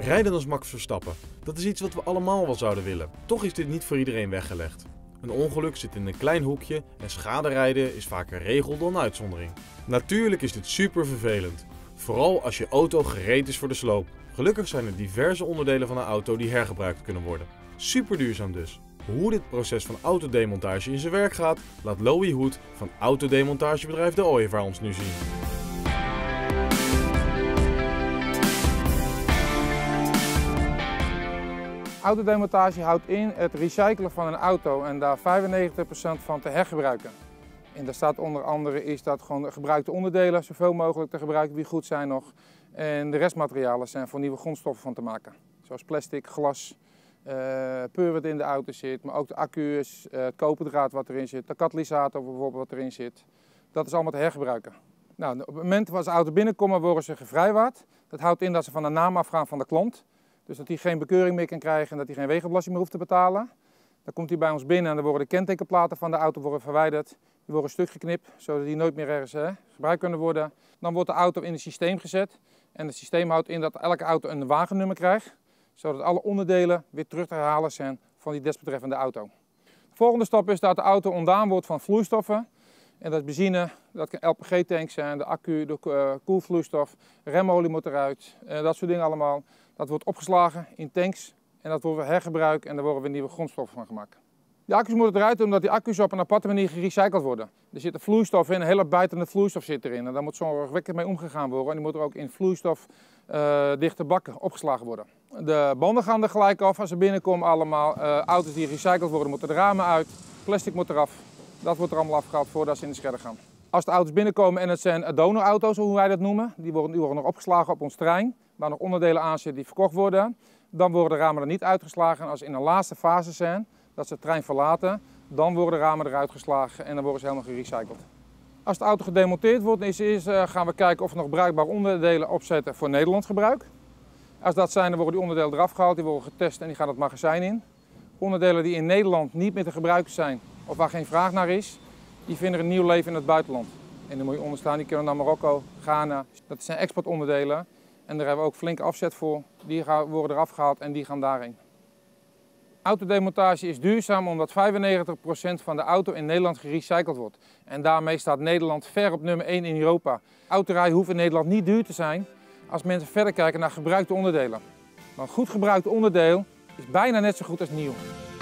Rijden als Max Verstappen. Dat is iets wat we allemaal wel zouden willen. Toch is dit niet voor iedereen weggelegd. Een ongeluk zit in een klein hoekje en schaderijden is vaker regel dan uitzondering. Natuurlijk is dit super vervelend. Vooral als je auto gereed is voor de sloop. Gelukkig zijn er diverse onderdelen van een auto die hergebruikt kunnen worden. Super duurzaam dus. Hoe dit proces van autodemontage in zijn werk gaat, laat Loïe Hoed van autodemontagebedrijf De Ooievaar ons nu zien. Autodemontage houdt in het recyclen van een auto en daar 95% van te hergebruiken. En daar staat onder andere is dat gewoon gebruikte onderdelen zoveel mogelijk te gebruiken die goed zijn nog. En de restmaterialen zijn voor nieuwe grondstoffen van te maken. Zoals plastic, glas, peur wat in de auto zit, maar ook de accu's, het koperdraad wat erin zit, de katalysator bijvoorbeeld wat erin zit. Dat is allemaal te hergebruiken. Nou, op het moment waar ze de auto binnenkomen worden ze gevrijwaard. Dat houdt in dat ze van de naam afgaan van de klant. Dus dat hij geen bekeuring meer kan krijgen en dat hij geen wegenbelasting meer hoeft te betalen. Dan komt hij bij ons binnen en dan worden de kentekenplaten van de auto verwijderd. Die worden stuk geknipt, zodat die nooit meer ergens gebruikt kunnen worden. Dan wordt de auto in het systeem gezet. En het systeem houdt in dat elke auto een wagennummer krijgt. Zodat alle onderdelen weer terug te herhalen zijn van die desbetreffende auto. De volgende stap is dat de auto ontdaan wordt van vloeistoffen. En dat is benzine, dat kan LPG-tanks zijn, de accu, de koelvloeistof, remolie moet eruit, dat soort dingen allemaal. Dat wordt opgeslagen in tanks en dat wordt weer hergebruikt en daar worden weer nieuwe grondstoffen van gemaakt. De accu's moeten eruit omdat die accu's op een aparte manier gerecycled worden. Er zit vloeistof in, een hele bijtende vloeistof zit erin en daar moet zorgwekkend mee omgegaan worden. En die moet er ook in vloeistof dichte bakken opgeslagen worden. De banden gaan er gelijk af als ze binnenkomen allemaal. Auto's die gerecycled worden moeten de ramen uit, plastic moet eraf. Dat wordt er allemaal afgehaald voordat ze in de shredder gaan. Als de auto's binnenkomen en het zijn donorauto's, hoe wij dat noemen, die worden nog opgeslagen op ons terrein, waar nog onderdelen aan zitten die verkocht worden, dan worden de ramen er niet uitgeslagen. Als ze in de laatste fase zijn, dat ze de trein verlaten, dan worden de ramen eruit geslagen en dan worden ze helemaal gerecycled. Als de auto gedemonteerd wordt, gaan we kijken of we nog bruikbare onderdelen opzetten voor Nederlands gebruik. Als dat zijn, dan worden die onderdelen eraf gehaald, die worden getest en die gaan het magazijn in. Onderdelen die in Nederland niet meer te gebruiken zijn of waar geen vraag naar is, die vinden een nieuw leven in het buitenland. En dan moet je onderstaan, die kunnen naar Marokko, Ghana. Dat zijn exportonderdelen en daar hebben we ook flinke afzet voor. Die worden eraf gehaald en die gaan daarheen. Autodemontage is duurzaam omdat 95% van de auto in Nederland gerecycled wordt. En daarmee staat Nederland ver op nummer 1 in Europa. Autorijden hoeft in Nederland niet duur te zijn als mensen verder kijken naar gebruikte onderdelen. Maar een goed gebruikt onderdeel is bijna net zo goed als nieuw.